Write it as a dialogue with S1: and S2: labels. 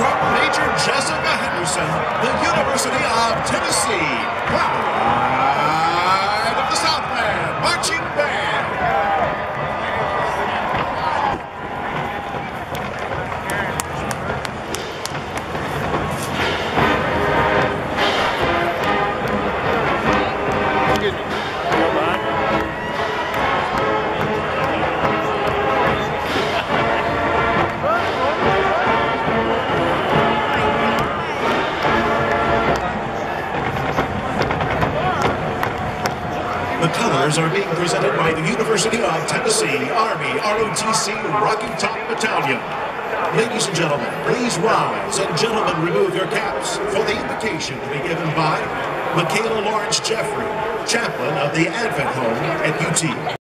S1: from Major Jessica Henderson, the University of Tennessee, Pride of the Southland Marching Band. The colors are being presented by the University of Tennessee Army ROTC Rocky Top Battalion. Ladies and gentlemen, please rise, and gentlemen, remove your caps for the invocation to be given by Michaela Lawrence Jeffrey, chaplain of the Advent Home at UT.